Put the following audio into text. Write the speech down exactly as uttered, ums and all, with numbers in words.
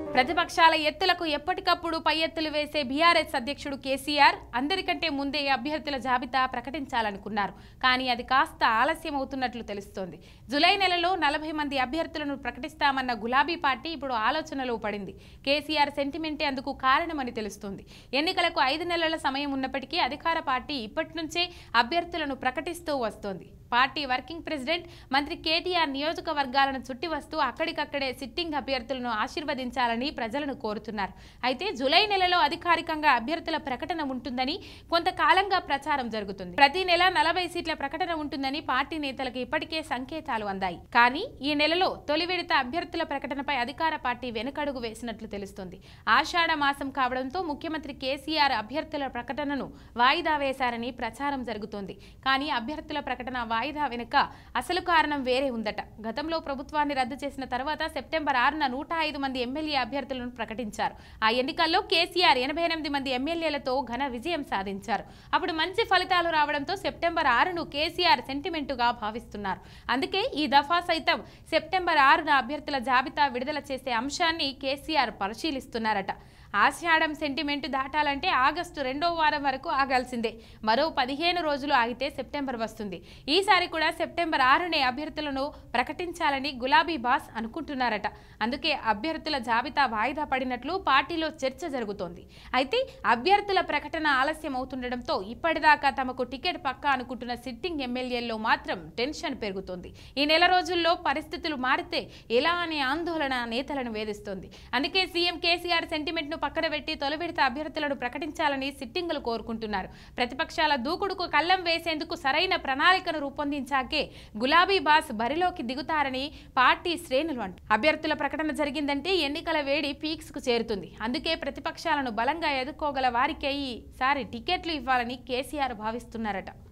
ప్రతిపక్షాల ఎత్తులకు ఎప్పటికప్పుడు పై ఎత్తులు వేసే బి ఆర్ ఎస్ అధ్యక్షుడు కే సి ఆర్ అందరికంటే ముందే అభ్యర్థుల జాబితా ప్రకటించాలనుకున్నారు. కానీ అది కాస్త ఆలస్యం అవుతున్నట్లు తెలుస్తోంది. జూలై నెలలో నలభై మంది అభ్యర్థులను ప్రకటిస్తామన్న గులాబీ పార్టీ ఇప్పుడు ఆలోచనలో పడింది. కే సి ఆర్ సెంటిమెంటే అందుకు కారణమని తెలుస్తోంది. ఎన్నికలకు ఐదు నెలల సమయం ఉన్నప్పటికీ అధికార పార్టీ ఇప్పటి నుంచే అభ్యర్థులను ప్రకటిస్తూ వస్తోంది. పార్టీ వర్కింగ్ ప్రెసిడెంట్ మంత్రి కే టి ఆర్ నియోజకవర్గాలను చుట్టి వస్తూ అక్కడికక్కడే సిట్టింగ్ అభ్యర్థులను ఆశీర్వదించాలని ప్రజలను కోరుతున్నారు. అయితే జూలై నెలలో అధికారికంగా అభ్యర్థుల ప్రకటన ఉంటుందని కొంతకాలంగా ప్రచారం జరుగుతుంది. ప్రతి నెల నలభై సీట్ల ప్రకటన ఉంటుందని పార్టీ నేతలకు ఇప్పటికే సంకేతాలు అందాయి. కానీ ఈ నెలలో తొలి విడత అభ్యర్థుల ప్రకటనపై అధికార పార్టీ వెనుకడుగు వేసినట్లు తెలుస్తోంది. ఆషాఢ మాసం కావడంతో ముఖ్యమంత్రి కే సి ఆర్ అభ్యర్థుల ప్రకటనను వాయిదా వేశారని ప్రచారం జరుగుతోంది. కానీ అభ్యర్థుల ప్రకటన వాయిదా వెనుక అసలు కారణం వేరే ఉందట. గతంలో ప్రభుత్వాన్ని రద్దు చేసిన తర్వాత సెప్టెంబర్ ఆరున నూట ఐదు మంది ఎమ్మెల్యే అభ్యర్థులను ప్రకటించారు. ఆ ఎన్నికల్లో కే సి ఆర్ ఎనభై ఎనిమిది మంది ఎమ్మెల్యేలతో ఘన విజయం సాధించారు. అప్పుడు మంచి ఫలితాలు రావడంతో సెప్టెంబర్ ఆరును కే సి ఆర్ సెంటిమెంటుగా భావిస్తున్నారు. అందుకే ఈ దఫా సైతం సెప్టెంబర్ ఆరున అభ్యర్థుల జాబితా విడుదల చేసే అంశాన్ని కే సి ఆర్ పరిశీలిస్తున్నారట. ఆషాఢం సెంటిమెంట్ దాటాలంటే ఆగస్టు రెండో వారం వరకు ఆగాల్సిందే. మరో పదిహేను రోజులు ఆగితే సెప్టెంబర్ వస్తుంది. ఈసారి కూడా సెప్టెంబర్ ఆరునే అభ్యర్థులను ప్రకటించాలని గులాబీ బాస్ అనుకుంటున్నారట. అందుకే అభ్యర్థుల జాబితా వాయిదా పడినట్లు పార్టీలో చర్చ జరుగుతోంది. అయితే అభ్యర్థుల ప్రకటన ఆలస్యం అవుతుండటంతో ఇప్పటిదాకా తమకు టికెట్ పక్కా అనుకుంటున్న సిట్టింగ్ ఎమ్మెల్యేల్లో మాత్రం టెన్షన్ పెరుగుతోంది. ఈ నెల రోజుల్లో పరిస్థితులు మారితే ఎలా అనే ఆందోళన నేతలను వేధిస్తోంది. అందుకే సీఎం కే సి ఆర్ సెంటిమెంట్ ను పక్కన పెట్టి తొలి విడత అభ్యర్థులను ప్రకటించాలని సిట్టింగులు కోరుకుంటున్నారు. ప్రతిపక్షాల దూకుడుకు కళ్లం వేసేందుకు సరైన ప్రణాళికను రూపొందించాకే గులాబీ బాస్ బరిలోకి దిగుతారని పార్టీ శ్రేణులు అంటారు. అభ్యర్థుల ప్రకటన జరిగిందంటే ఎన్నికల వేడి పీక్స్ కు చేరుతుంది. అందుకే ప్రతిపక్షాలను బలంగా ఎదుర్కోగల వారికే ఈసారి టికెట్లు ఇవ్వాలని కే సి ఆర్ భావిస్తున్నారట.